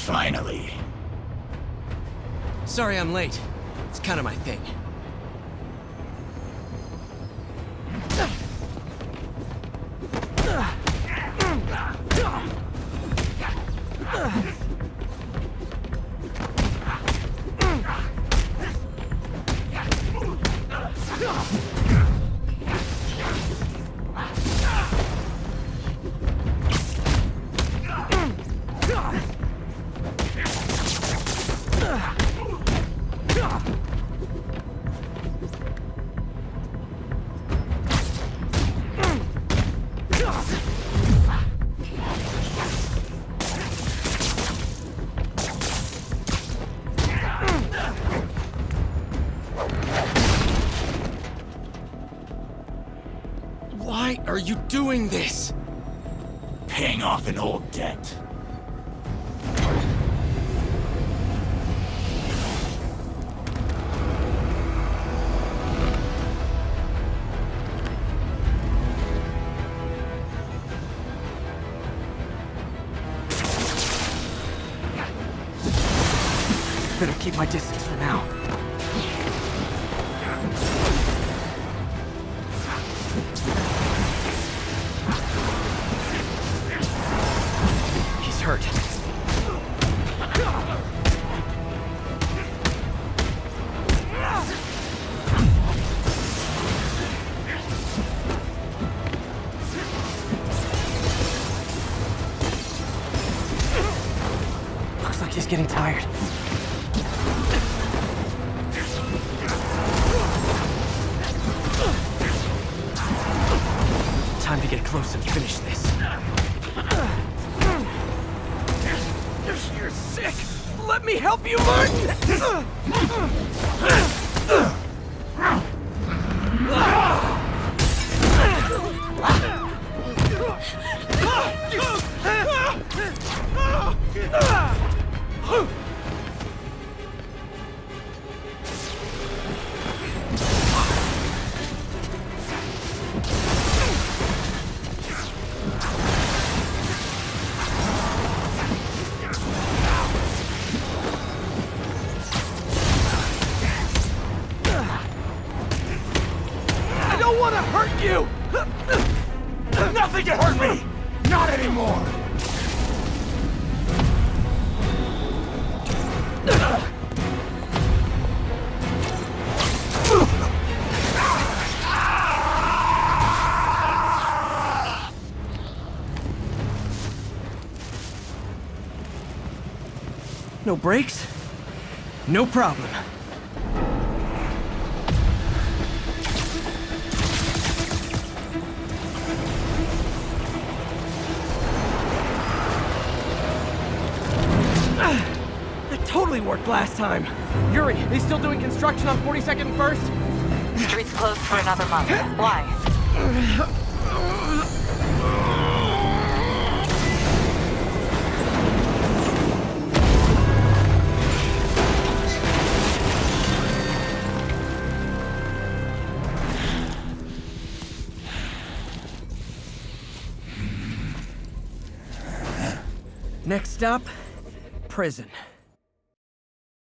Finally. Sorry I'm late. It's kind of my thing. Why are you doing this? Paying off an old debt. Better keep my distance for now. He's hurt. Looks like he's getting tired. Time to get close and finish this. You're sick! Let me help you, Martin! I don't want to hurt you! Nothing can hurt me! Not anymore! No brakes? No problem. That totally worked last time. Yuri, they still doing construction on 42nd and 1st? Street's closed for another month. Why? Next stop, prison.